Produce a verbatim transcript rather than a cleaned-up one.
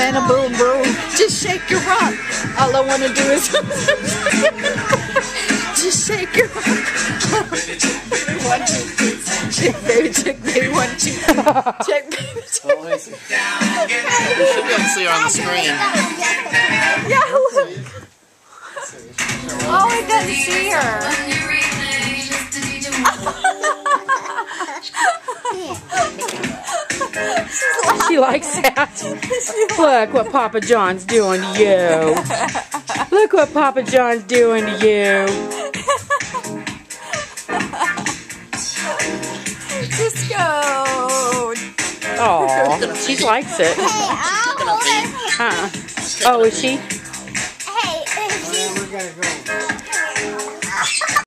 man, a boom boom. Just shake your rock. All I wanna do is just shake your rock. One, two, three. Check baby, check baby, one, two, three. Check baby, check baby. You should be able to see her on the screen. Yeah, look. Oh, it doesn't see her. She likes that. Look what Papa John's doing to you. Look what Papa John's doing to you. Just go. Oh, she likes it. Huh? Oh, is she?